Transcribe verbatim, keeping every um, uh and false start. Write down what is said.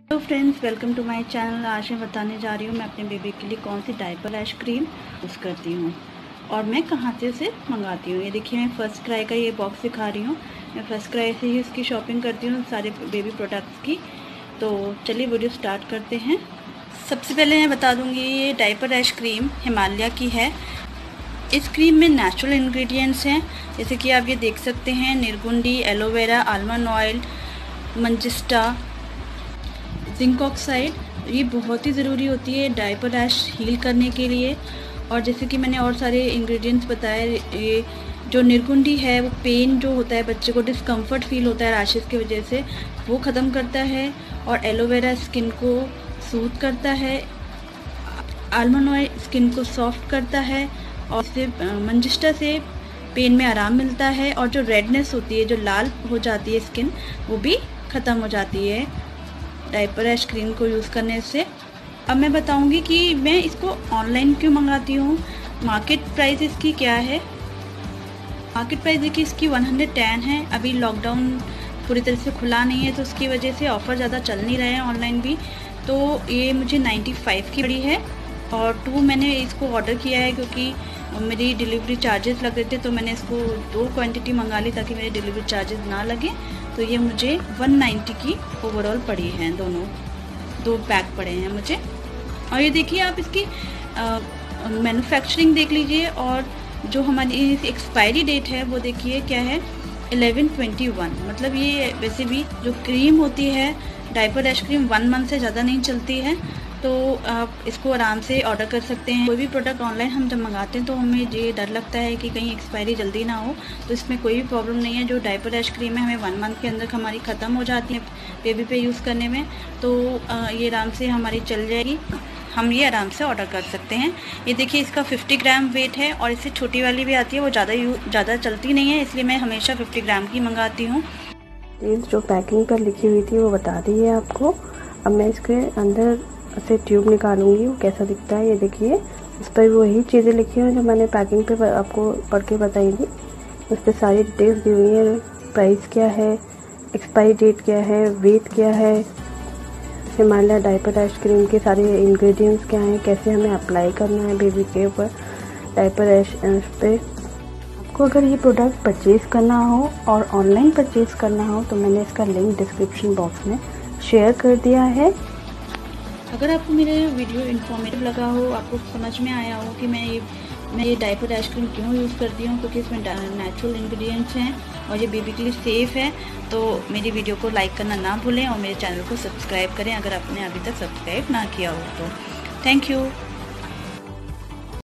Hello friends, welcome to my channel. आज मैं बताने जा रही हूँ मैं अपने बेबी के लिए कौन सी डायपर रैश क्रीम यूज़ करती हूँ और मैं कहाँ से उसे मंगाती हूँ। ये देखिए, मैं फर्स्ट क्राई का ये बॉक्स दिखा रही हूँ। मैं फर्स्ट क्राई से ही इसकी शॉपिंग करती हूँ, सारे बेबी प्रोडक्ट्स की। तो चलिए वीडियो स्टार्ट करते हैं। सबसे पहले मैं बता दूँगी, ये डायपर रैश क्रीम हिमालय की है। इस क्रीम में नेचुरल इंग्रेडिएंट्स हैं, जैसे कि आप ये देख सकते हैं, निर्गुंडी, एलोवेरा, आलमंड ऑयल, मंजिस्टा, जिंक ऑक्साइड। ये बहुत ही ज़रूरी होती है डायपर रैश हील करने के लिए। और जैसे कि मैंने और सारे इंग्रेडिएंट्स बताए, ये जो निर्गुंडी है वो पेन जो होता है, बच्चे को डिस्कम्फर्ट फील होता है रैशेस की वजह से, वो ख़त्म करता है। और एलोवेरा स्किन को सूद करता है। आलमंड ऑयल स्किन को सॉफ्ट करता है और इससे मंजिस्टा से पेन में आराम मिलता है। और जो रेडनेस होती है, जो लाल हो जाती है स्किन, वो भी ख़त्म हो जाती है डायपर रैश क्रीम को यूज़ करने से। अब मैं बताऊंगी कि मैं इसको ऑनलाइन क्यों मंगाती हूँ। मार्केट प्राइस इसकी क्या है। मार्केट प्राइस देखिए इसकी एक सौ दस है। अभी लॉकडाउन पूरी तरह से खुला नहीं है, तो उसकी वजह से ऑफ़र ज़्यादा चल नहीं रहे हैं ऑनलाइन भी। तो ये मुझे पचानवे की पड़ी है। और टू मैंने इसको ऑर्डर किया है क्योंकि मेरी डिलीवरी चार्जेस लग रहे थे, तो मैंने इसको दो क्वांटिटी मंगा ली ताकि मेरे डिलीवरी चार्जेस ना लगे। तो ये मुझे एक सौ नब्बे की ओवरऑल पड़ी हैं, दोनों दो पैक पड़े हैं मुझे। और ये देखिए, आप इसकी मैन्युफैक्चरिंग देख लीजिए। और जो हमारी एक्सपायरी डेट है वो देखिए क्या है, ग्यारह इक्कीस। मतलब ये वैसे भी जो क्रीम होती है diaper rash cream one month से ज़्यादा नहीं चलती है। तो आप इसको आराम से ऑर्डर कर सकते हैं। कोई भी प्रोडक्ट ऑनलाइन हम जब मंगाते हैं तो हमें ये डर लगता है कि कहीं एक्सपायरी जल्दी ना हो, तो इसमें कोई भी प्रॉब्लम नहीं है। जो डायपर रैश क्रीम है हमें वन मंथ के अंदर हमारी ख़त्म हो जाती है बेबी पे यूज़ करने में। तो ये आराम से हमारी चल जाएगी, हम ये आराम से ऑर्डर कर सकते हैं। ये देखिए, इसका पचास ग्राम वेट है और इससे छोटी वाली भी आती है, वो ज़्यादा ज़्यादा चलती नहीं है, इसलिए मैं हमेशा पचास ग्राम की मंगाती हूँ। जो पैकिंग पर लिखी हुई थी वो बता दी है आपको। अब मैं इसके अंदर से ट्यूब निकालूंगी, वो कैसा दिखता है। ये देखिए, इस पर वही चीज़ें लिखी हुई जो मैंने पैकिंग पे आपको पढ़ के बताई थी। उस पर सारी डिटेल्स दी हुई है, प्राइस क्या है, एक्सपायरी डेट क्या है, वेट क्या है, हिमालय डायपर रैश क्रीम के सारे इंग्रेडिएंट्स क्या हैं, कैसे हमें अप्लाई करना है बेबी के ऊपर डायपर रैश पे। आपको अगर ये प्रोडक्ट परचेज़ करना हो और ऑनलाइन परचेज़ करना हो तो मैंने इसका लिंक डिस्क्रिप्शन बॉक्स में शेयर कर दिया है। अगर आपको मेरा वीडियो इन्फॉर्मेटिव लगा हो, आपको समझ में आया हो कि मैं ये मैं ये डायपर रैश क्रीम क्यों यूज़ करती हूँ, क्योंकि इसमें नेचुरल इंग्रेडिएंट्स हैं और ये बेबी के लिए सेफ़ है, तो मेरी वीडियो को लाइक करना ना भूलें और मेरे चैनल को सब्सक्राइब करें अगर आपने अभी तक सब्सक्राइब ना किया हो तो। Thank you.